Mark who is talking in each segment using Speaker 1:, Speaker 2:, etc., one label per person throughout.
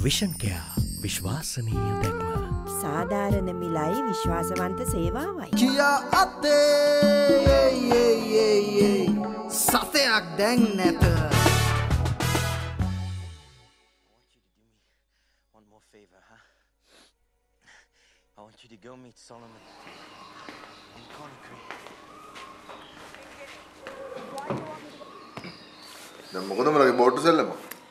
Speaker 1: Vision care විශ්වාසනීය දැක්ම.
Speaker 2: සාධාරණ මිලයි විශ්වාසවන්ත සේවාවයි.
Speaker 3: කියා අතේ සතයක් දැන් නැත.
Speaker 4: One more favor, huh? I want you to go meet Solomon in Conakry.
Speaker 5: දැන් මොකද මලගේ බෝට්ටු සෙල්ලම?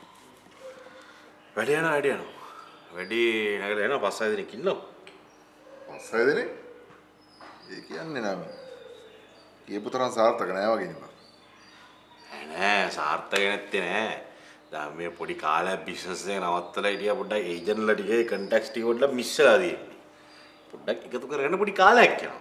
Speaker 6: වැඩි යන අයිඩියා නෝ. වැඩි නැගලා යනවා 5-6 දෙනෙක් ඉන්නවා.
Speaker 5: 5-6 දෙනෙක්? ඒ කියන්නේ නම. කියපු තරම් සාර්ථක නෑ වගේ නේ බං.
Speaker 6: නෑ සාර්ථක නැත්තේ නෑ. දැන් මේ පොඩි කාලයක් බිස්නස් එක නවත්තලා හිටියා පොඩ්ඩක් ඒජන්ට්ලා ටිකේ කන්ටැක්ට්ස් ටික පොඩ්ඩක් මිස් වෙලා තියෙන්නේ. පොඩ්ඩක් එකතු කරගෙන පොඩි කාලයක් යනවා.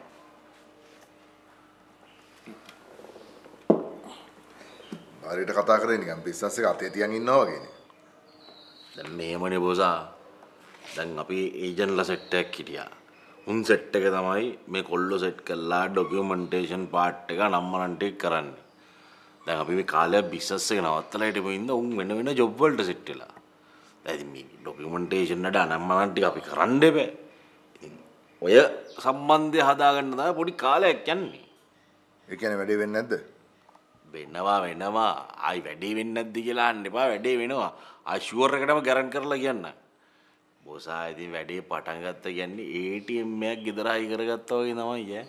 Speaker 5: හරියට කතා කරේ නිකන් බිස්නස් එක අතේ තියන් ඉන්නවා වගේනේ.
Speaker 6: දැන් මේමනේ බෝසා. දැන් අපි ඒජන්ට්ලා සෙට් එකක් හිටියා. උන් සෙට් එක තමයි මේ කොල්ලෝ සෙට් කරලා ඩොකියුමන්ටේෂන් පාර්ට් එක නම්මනන් ටික කරන්නේ. දැන් අපි මේ කාලයක් බිස්නස් එක නවත්තලා හිටපු ඉඳන් උන් වෙන වෙන ජොබ් වලට සෙට් වෙලා. දැන් මේ ඩොකියුමන්ටේෂන් වල නම්මනන් ටික අපි කරන්න බෑ. ඉතින් ඔය සම්බන්ධය හදාගන්න තමයි පොඩි කාලයක් යන්නේ.
Speaker 5: ඒ කියන්නේ වැඩේ වෙන්නේ නැද්ද?
Speaker 6: වෙනවා. ආයි වැඩේ වෙන්නේ නැද්ද කියලා අහන්න එපා. වැඩේ වෙනවා. ආ ෂුවර් එකටම ගැරන්ට් කරලා කියන්න. බොසා ඉතින් වැඩේ පටන් ගත්ත කියන්නේ ATM එකක් ගෙදර හයි කරගත්තා වගේ තමයි ඈ.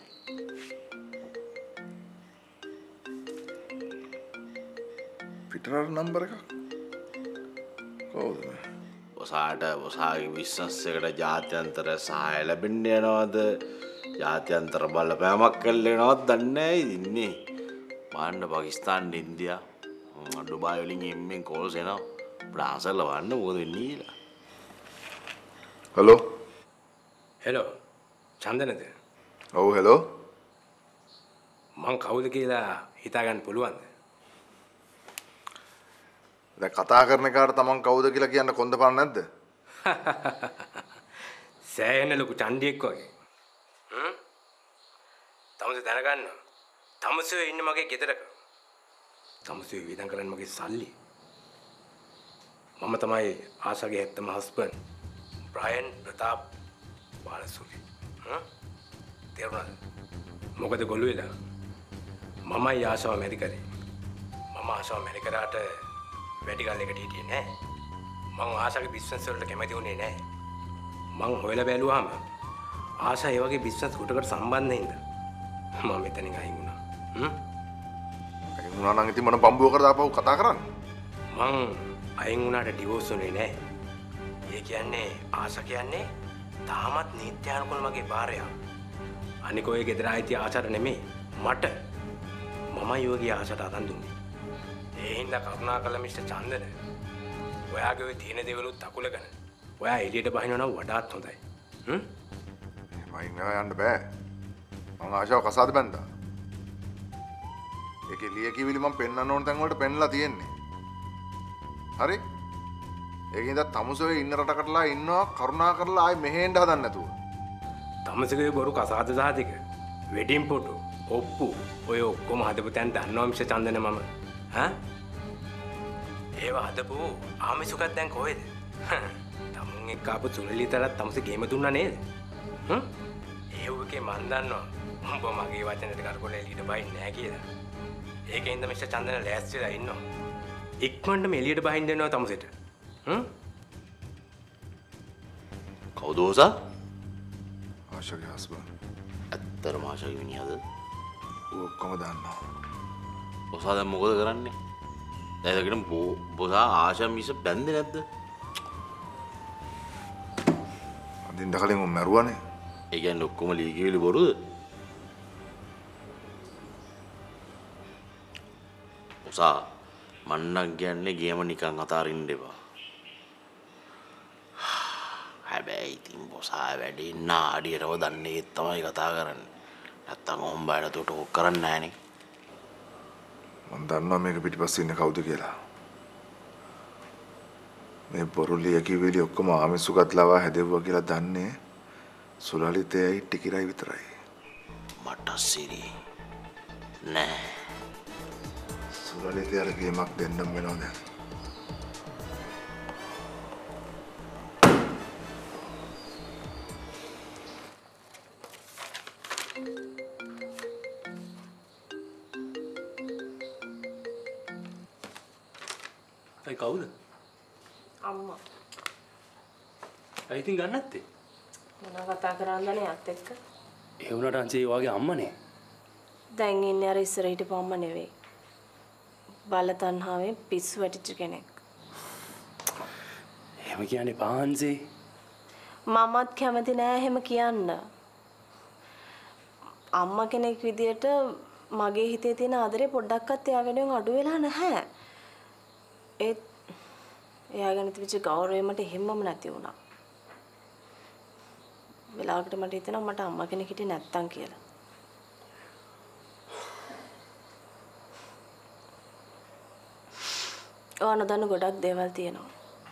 Speaker 5: පිටරට නම්බර එකක්. කොහොමද?
Speaker 6: බොසාගේ බිස්නස් එකට ජාත්‍යන්තර සහාය ලැබෙන්න යනවද? ජාත්‍යන්තර බලපෑමක් කළේ නේද දන්නේ නැහැ ඉන්නේ. මාන්න පාකිස්තාන ඉන්දියා ඩුබායි වලින් එම්මෙන් කෝල්ස් එනවා. බ්‍රාසල් වන්න මොකද වෙන්නේ කියලා.
Speaker 5: හලෝ.
Speaker 7: හෙලෝ. චන්දනද?
Speaker 5: ඔව් හෙලෝ.
Speaker 7: මං කවුද කියලා හිතා ගන්න පුළුවන්ද?
Speaker 5: දැන් කතා කරන කාට තමන් කවුද කියලා කියන්න කොන්ද පාන නැද්ද?
Speaker 7: සෑහෙන ලොකු චණ්ඩියෙක් වගේ. තමස දැනගන්න. තමසෝ ඉන්නේ මගේ ගෙදරක. තමසෝ විඳන් කරන්නේ මගේ සල්ලි. මම තමයි ආශාගේ හැත්තම හස්බන්ඩ් බ්‍රයන් ප්‍රතාප් බාලසූරි. තේරුණාද? මොකද ගොළු වෙලා? මමයි ආශාව මැරි කරේ. මම ආශාව මැරි කරාට වැඩි කාලයකට හිටියේ නෑ. මං ආශාගේ බිස්නස් වලට කැමති වුණේ නෑ. මං හොයලා බැලුවාම ආශා ඒ වගේ බිස්නස් කොටකට සම්බන්ධ හින්දා මම මෙතනින් අයින් වුණා.
Speaker 5: අයින් වුණා නම් ඉතින් මොන බම්බුවකටද ආපහු කතා කරන්නේ?
Speaker 7: මං අයින් වුණාට ඩිවෝස් උනේ නෑ. ඒ කියන්නේ ආශා කියන්නේ තාමත් නීත්‍යානුකූල මගේ භාර්යාව. අනික ඔය ගෙදර ආйти ආශාට නෙමෙයි මට. මමයි යෝගී ආශාට අතන් දුන්නේ. ඒ හින්දා කරුණාකර මිස්ටර් චන්දන ඔයාගේ ඔය තියෙන දේවලුත් අකුලගෙන ඔයා එළියට බහිනවා නම් වඩාත් හොඳයි. මයින්
Speaker 5: යන්න බෑ. මං ආශාව කසාද බැන්දා. ඒකේ ලියකියවිලි මම පෙන්වන්න ඕන තැන් වලට පෙන්ලා තියෙන්නේ. හරි? ඒකින්ද තමුසෙ ඉන්න රටකටලා ඉන්නවා කරුණා කරලා ආයි මෙහෙන්න හදන්න නැතුව.
Speaker 7: තමසගේ බොරු කසාද සාධික වෙඩින් ෆොටෝ ඔප්පු ඔය ඔක්කොම හදපු තැන් දන්නවා මිස්ටර් චන්දන මම. ඒව හදපු ආමිසුකක් දැන් කොහෙද? තමුන් එක්ක ආපු සුලලිතරත් තමසේ ගේම දුන්නා නේද? ඒවකේ මන් දන්නවා උඹ මගේ වචනෙට කරකොල එළියට බහින්නේ නැහැ කියලා. ඒකෙන්ද මිස්ටර් චන්දන ලෑස්තිලා ඉන්නවා. ඉක්මනටම එළියට බහින්න දෙනවා තමසෙට.
Speaker 6: කවුද ඕසා?
Speaker 5: ආශාගේ හස්බන්ඩ්.
Speaker 6: ඇත්තටම ආශාගේ මිනිහද?
Speaker 5: ඔක්කොම දන්නවා.
Speaker 6: බොසා දැන් මොකද කරන්නේ? දැන් ඒකට බොසා ආශා මිස බැන්දේ නැද්ද?
Speaker 5: අදින් දකලෙන් උන් මරුවානේ.
Speaker 6: ඒ කියන්නේ ඔක්කොම ලීකිවිලි බොරුද? බොසා මන්නක් කියන්නේ ගේම නිකන් අතාරින්න එපා. හැබැයි ඉතින් බොසා වැඩේ නාඩියටව දන්නේ තමයි කතා කරන්නේ. නැත්තම් ඔම්බාට උට ඔක් කරන්නේ නැහනේ.
Speaker 5: මම දන්නවා මේක පිටිපස්සේ ඉන්න කවුද කියලා. මේ බොරුලිය කිවිලි ඔක්කොම ආමිසුගත් ලවා හැදෙව්වා කියලා දන්නේ සුලලිතයයි ටිකිරයි විතරයි.
Speaker 6: මට සිරි නෑ.
Speaker 5: සුලලිතයට ගේමක් දෙන්නම වෙනවා දැන්.
Speaker 8: අයි කවුද?
Speaker 9: අම්මා.
Speaker 8: අයි ඉතින් ගන්න නැත්තේ?
Speaker 9: මොනවා කතා කරන්නනේ අත් එක්ක?
Speaker 8: ඒ වුණාට අංචේ වාගේ අම්මනේ.
Speaker 9: දැන් ඉන්නේ අර ඉස්සර හිටපු අම්මා නෙවෙයි. බල තණ්හාවෙන් පිස්සු වැටිච්ච කෙනෙක්.
Speaker 8: එහෙම කියන්නේ පාන්සේ.
Speaker 9: මමත් කැමති නෑ එහෙම කියන්න. අම්මා කෙනෙක් විදියට මගේ හිතේ තියෙන ආදරේ පොඩ්ඩක්වත් එයා වෙනුවෙන් අඩු වෙලා නැහැ. ඒත් එයා ගැන තිබිච්ච ගෞරවය මට එහෙම්මම නැති වුණා. වෙලාවකට මට හිතෙනවා මට අම්මා කෙනෙක් හිටියේ නැත්තම් කියලා. ඔයා නොදන්න ගොඩක් දේවල් තියෙනවා.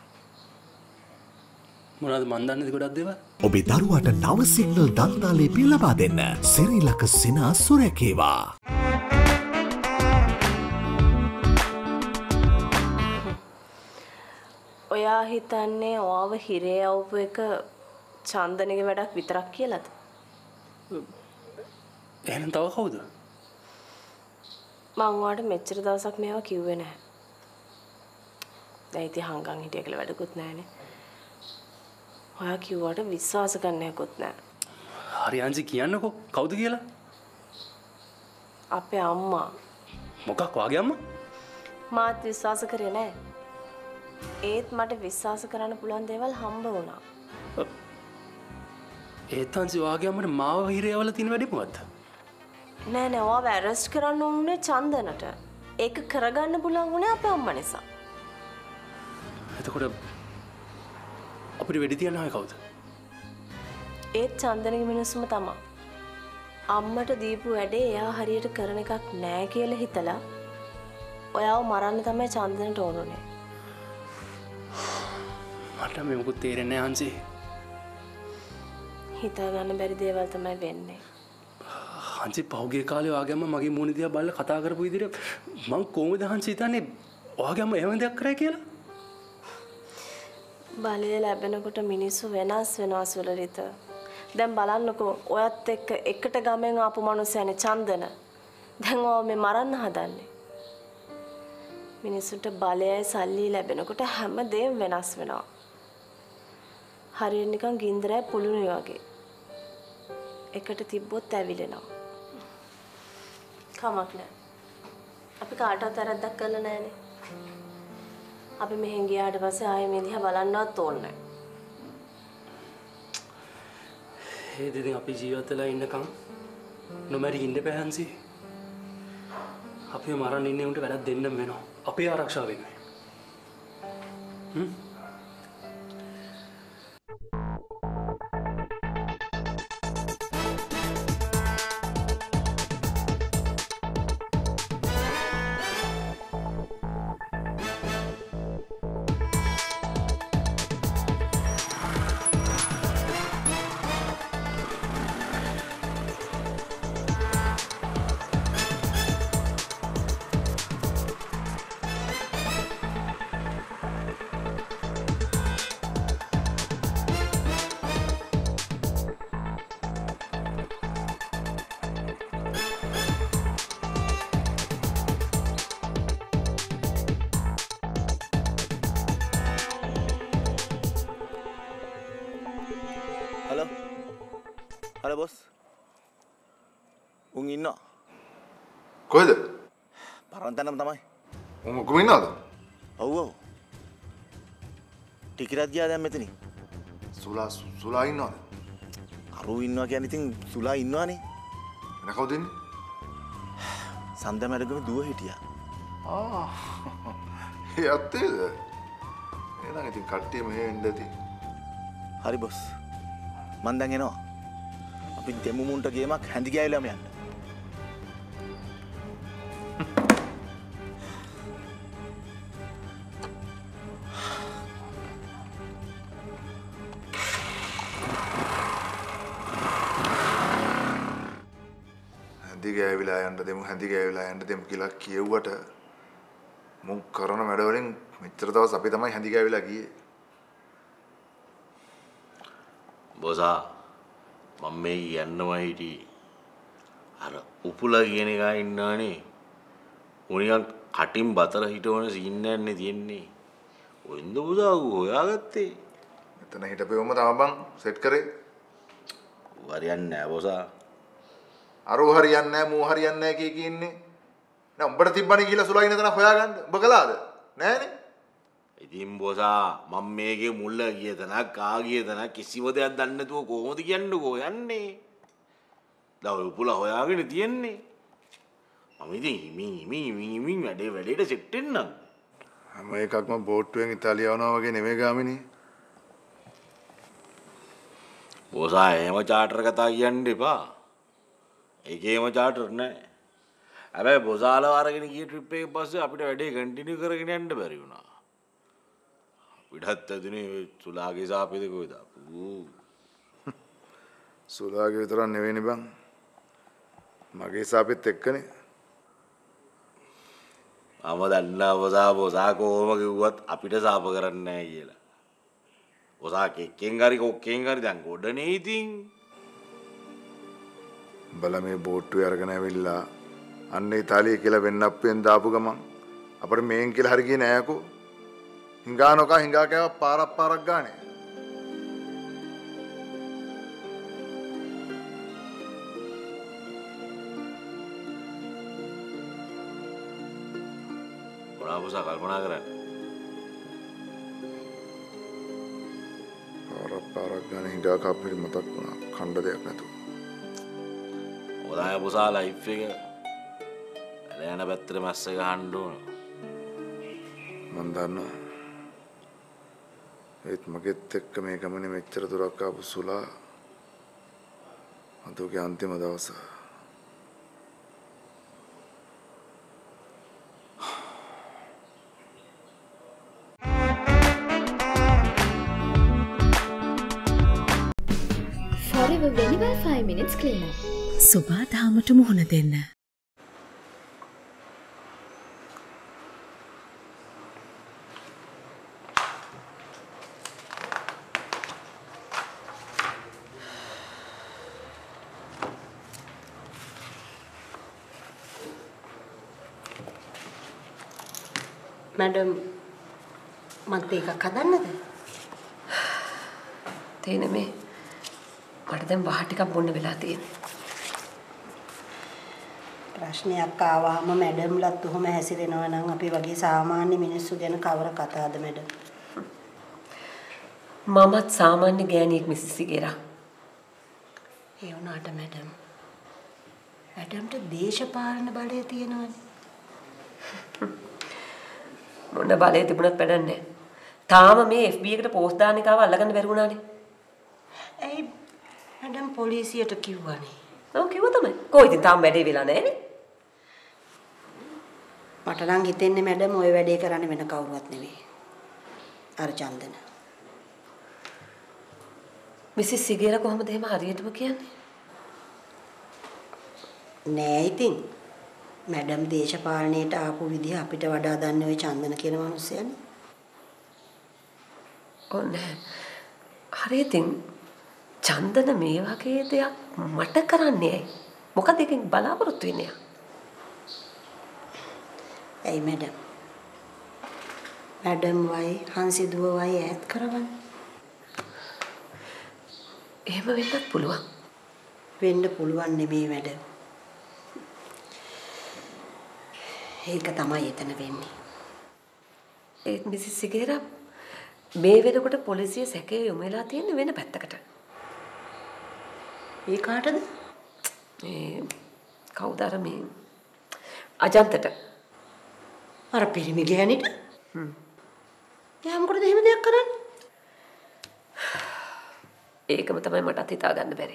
Speaker 8: මොනවද මන් දන්නේ ගොඩක් දේවල්?
Speaker 1: ඔබේ දරුවාට නව සිග්නල් දන්තාලේපිය ලබා දෙන්න. සිරිලක සිනා සුරැකේවා.
Speaker 9: ඔයා හිතන්නේ ඔයාව හිරේ આવපු එක චන්දනගේ වැඩක් විතරක් කියලාද?
Speaker 8: එහෙනම් තව කවුද?
Speaker 9: මං ඔයාට මෙච්චර දවසක් මේවා කිව්වේ නැහැ. දැන් ඉතින් හංගන් හිටිය කියලා වැඩකුත් නැහැනේ. ඔයා කිව්වට විශ්වාස ගන්න හැකුත් නැහැ.
Speaker 8: හරි අංජි කියන්නකෝ කවුද කියලා?
Speaker 9: අපේ අම්මා.
Speaker 8: මොකක් වාගේ අම්මා?
Speaker 9: මාත් විශ්වාස කරේ නැහැ. ඒත් මට විශ්වාස කරන්න පුළුවන් දේවල් හම්බ වුණා.
Speaker 8: ඒත් අංජි වාගේ අම්මට මාව හිරේවල තියෙන වැඩේ මොකද්ද?
Speaker 9: නෑ නෑ ඔයාව ඇරෙස්ට් කරන්න ඕනේ චන්දනට. ඒක කරගන්න පුළුවන් වුණේ අපේ අම්මා නිසා.
Speaker 8: එතකොට අපිට වෙඩි තියන්න ආවේ කවුද?
Speaker 9: ඒත් චන්දනගේ මිනිස්සුම තමයි. අම්මට දීපු වැඩේ එයා හරියට කරන එකක් නෑ කියලා හිතලා ඔයාව මරන්න තමයි චන්දනට ඕනුනේ.
Speaker 8: මට මේ මොකුත් තේරෙන්නේ නැහැ අංජි.
Speaker 9: හිතා ගන්න බැරි දේවල් තමයි වෙන්නේ.
Speaker 8: අංජි පහුගිය කාලේ ඔයාගේ අම්මා මගේ මූණ දිහා බලලා කතා කරපු විදිහට මං කොහොමද අංජි හිතන්නේ ඔයාගේ අම්මා එහෙම දෙයක් කරයි කියලා?
Speaker 9: බලය ලැබෙනකොට මිනිස්සු වෙනස් වෙනස් වලරිත. දැන් බලන්නකෝ ඔයත් එක්ක එකට ගමෙන් ආපු මිනිස්සයනේ චන්දන. දැන් ඔය මේ මරන්න හදන්නේ. මිනිස්සුන්ට බලයයි සල්ලි ලැබෙනකොට හැමදේම වෙනස් වෙනවා. හරියට නිකන් ගින්දරයි පුළුණු වගේ. එකට තිබ්බොත් ඇවිලෙනවා. කමක් නැහැ. අපි කාටවත් වැරද්දක් කළා නැහනේ. අපි මෙහෙන් ගියාට පස්සේ ආයෙ මේ දිහා බලන්නවත් ඕනේ නැහැ.
Speaker 8: ඒ දෙදින් අපි ජීවත් වෙලා ඉන්නකම් නොමැරි ඉන්න බෑ අංජි. අපි මරන්න ඉන්නේ උන්ට වැඩක් දෙන්නම වෙනවා. අපේ ආරක්ෂාව වෙනුවෙන්.
Speaker 6: Hello boss. උන් ඉන්නවා.
Speaker 5: කොහෙද?
Speaker 6: පරණ තැනම තමයි.
Speaker 5: උන් කොහොම ඉන්නවද?
Speaker 6: ඔව් ඔව්. ටිකටත් ගියා දැන් මෙතනින්.
Speaker 5: සුලා ඉන්නවද?
Speaker 6: අරු ඉන්නවා කියන්නේ ඉතින් සුලා ඉන්නවනේ.
Speaker 5: වෙන කවුද ඉන්නේ?
Speaker 6: සන්ද මැඩගම දුව හිටියා.
Speaker 5: ඒ ඇත්තේද? එහෙනම් ඉතින් කට්ටිය මෙහෙ එන්න ඇති.
Speaker 6: හරි බොස්. මන් දැන් එනවා. අපි දෙමු මුන්ට ගේමක් හැඳි ගෑවිලාම යන්න.
Speaker 5: හැඳි ගෑවිලා යන්න දෙමු කියලා කියෙව්වට මුන් කරන වැඩ වලින් මෙච්චර දවස් අපි තමයි හැඳි ගෑවිලා ගියේ.
Speaker 6: බොසා මම මේ යන්නවා හිටියේ. අර උපුලා කියන එකා ඉන්නවනේ. උනිකන් කටින් බතල හිටවන සීන් නැන්නේ තියෙන්නේ. කොයින්ද පුතා හොයාගත්තේ?
Speaker 5: මෙතන හිටපෙවම තමයි බං සෙට් කරේ.
Speaker 6: හරියන්නේ නැහැ බොසා.
Speaker 5: අරෝ හරියන්නේ නැහැ මෝ හරියන්නේ නැහැ කිය ඉන්නේ. නෑ උඹට තිබ්බනේ කියලා සුලාගෙන තන හොයාගන්න. උඹ කළාද? නෑනේ.
Speaker 6: ඉතින් බොසා මම මේකේ මුල්ල ගිය තැනක් ආ ගිය තැනක් කිසිම දෙයක් දන්නේ නැතුව කොහොමද කියන්නකෝ යන්නේ? දැන් ඔය පුලා හොයාගෙන තියන්නේ. මම ඉතින් හිමින් වැඩේට සෙට් වෙන්නම්.
Speaker 5: හැම එකක්ම බෝට්ටුවෙන් ඉතාලිය යනවා වගේ නෙමෙයි ගාමිනී.
Speaker 6: බොසා එහෙම චාටර් කතා කියන්න එපා. ඒකේම චාටර් නැහැ. හැබැයි බොසාලව අරගෙන ගිය ට්‍රිප් එකේ පස්සේ අපිට වැඩේ කන්ටිනියු කරගෙන යන්න බැරි වුණා. අපිටත් ඇදුනේ සුලාගේ සාපේද කොයිද?
Speaker 5: සුලාගේ විතරක් නෙවෙයිනේ බං. මගේ සාපෙත් එක්කනේ.
Speaker 6: මම දන්නා බොසා කොහොම කිව්වත් අපිට සාප කරන්නේ නැහැ කියලා. බොසා කෙක්කෙන් හරි කොක්කෙන් හරි දැන් ගොඩනේ ඉතින්.
Speaker 5: බල මේ බෝට්ටුවේ අරගෙන ඇවිල්ලා අන්න ඉතාලිය කියලා වෙන්න අප්පෙන් දාපු ගමන් අපිට මේන් කියලා හරි ගියේ නෑකෝ. හිඟානෝකා හිඟා කෑව පාරක් ගානේ.
Speaker 6: බොසා කල්පනා කරන්නේ.
Speaker 5: පාරක් ගානේ හිඟා කප්පෙට මතක් වුණා. ඛණ්ඩ දෙයක් නැතුව.
Speaker 6: ඔදාය බොසා ලයිෆ් එක යන පැත්තට මැස්ස ගහන්න ඕන.
Speaker 5: මන් දන්නවා. ඒත් මගෙත් එක්ක මේ ගමනේ මෙච්චර දුරක් ආපු සුලා අද ඔගේ අන්තිම දවස.
Speaker 10: Forever Whenever 5 minutes cleaner.
Speaker 11: සුභා දාමට මුහුණ දෙන්න.
Speaker 12: මැඩම් මන්ට එකක් හදන්නද? තේන මේ මට දැන් වහ ටිකක් බොන්න වෙලා තියෙනවා.
Speaker 2: ප්‍රශ්නයක් ආවම මැඩම්ලත් උහුම හැසිරෙනවා නම් අපි වගේ සාමාන්‍ය මිනිස්සු ගැන කවර කතාවද මැඩම්?
Speaker 12: මමත් සාමාන්‍ය ගෑණියෙක් මිසිස් සිගේරා.
Speaker 2: ඒ වුණාට මැඩම් මැඩම්ට දේශපාලන බලය තියෙනවනේ.
Speaker 12: මොන බලය තිබුණත් වැඩක් නැහැ. තාම මේ FB එකට පෝස්ට් දාන්න එක ආව අල්ලගන්න බැරි වුණානේ.
Speaker 2: ඇයි මැඩම් පොලිසියට කිව්වනේ?
Speaker 12: ඔව් කිව්වා තමයි. කොයිද තාම වැඩේ වෙලා නැහැනේ.
Speaker 2: මට නම් හිතෙන්නේ මැඩම් ওই වැඩේ කරන්නේ වෙන කවුරුවත් නෙවෙයි. අර චන්දන.
Speaker 12: මිසිස් සිගේරා කොහොමද එහෙම හරියටම කියන්නේ?
Speaker 2: නෑ ඉතින් මැඩම් දේශපාලනයට ආපු විදිහ අපිට වඩා දන්නේ ওই චන්දන කියන මිනිස්සයානේ.
Speaker 12: ඔන්නේ. හරි ඉතින් චන්දන මේ වගේ දෙයක් මට කරන්නේ ඇයි? මොකද එකෙන් බලාපොරොත්තු වෙන්නේ?
Speaker 2: ඇයි මැඩම්? මැඩම් වයි හංසිදුව වයි ඈත් කරවන්නේ.
Speaker 12: එහෙම වෙන්නත් පුළුවන්.
Speaker 2: වෙන්න පුළුවන් නෙමෙයි මැඩම්. ඒක තමයි එතන වෙන්නේ.
Speaker 12: ඒත් මිසිස් සිගේරා මේ වෙනකොට පොලිසිය සැකේ යොමු වෙලා තියෙන්නේ වෙන පැත්තකට.
Speaker 2: ඒ කාටද?
Speaker 12: ඒ කවුද අර මේ අජන්තට.
Speaker 2: අර පිරිමි ගෑනිට? එයා මොකටද එහෙම දෙයක් කරන්නේ?
Speaker 12: ඒකම තමයි මටත් හිතා ගන්න බැරි.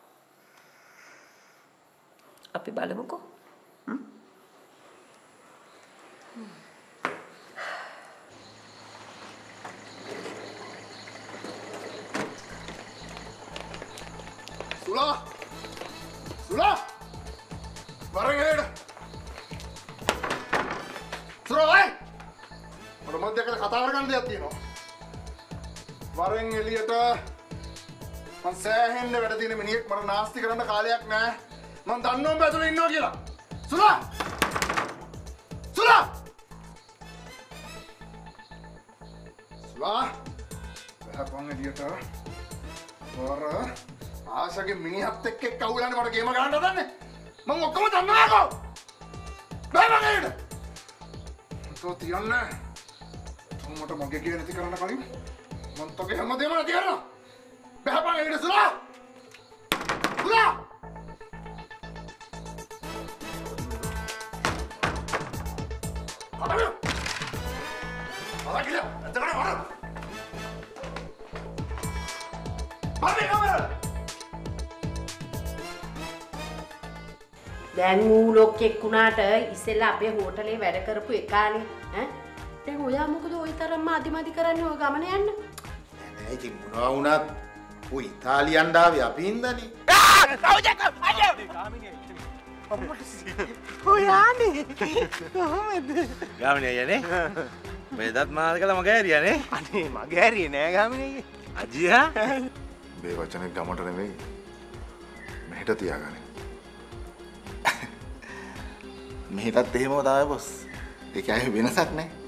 Speaker 12: අපි බලමුකෝ.
Speaker 5: සුලා! වරෙන් එන්න! සුලා! මට මොකද දෙයක් කතා කරගන්න දෙයක් තියෙනවා. වරෙන් එළියට මං සෑහෙන්න වැඩ තියෙන මිනිහෙක් මට නාස්ති කරන්න කාලයක් නැහැ. මං දන්නවා උඹ ඇතුලේ ඉන්නවා කියලා. සුලා! සුලා! සුලා බහපන් එළියට. වර ආශගේ මිනිහත් එක්ක කවුලන්නේ මට ගේම ගන්න හදන්නේ. මම ඔක්කොම දන්නවාකෝ. බහපන් එළියට. තෝ තියන්නේ. තෝ මට මගේ ගේ නැති කරන්න කලින් මම තෝගේ හැමදේම නැති කරනවා. බහපන් එළියට සුලා. සුලා. අඩවිය. අරකිය. එතන වර. බබේ කමර.
Speaker 13: දැන් ඌ ලොක්ෙක් වුණාට ඉස්සෙල්ලා අපේ හෝටලේ වැඩ කරපු එකානේ ඈ දැන් ඔයා මොකද ওই තරම්ම අදිමදි කරන්නේ ඔය ගමන යන්න
Speaker 14: නෑ ඉතින් මොනවා වුණත් ඌ ඉතාලියෙන් ආවේ අපි හින්දානේ
Speaker 6: ඔයානේ කොහමද ගාමිණී අයියානේ මේදත් මාල් කළා මගේ ඇරියානේ අනේ මගේ ඇරියේ නෑ ගාමිණී අයියා
Speaker 5: මේ වචනේ ගමට නෙවෙයි මෙහෙට තියාගන්න
Speaker 14: මෙහෙටත් එහෙමම තමයි බොස් ඒක ඇයි වෙනසක් නෑ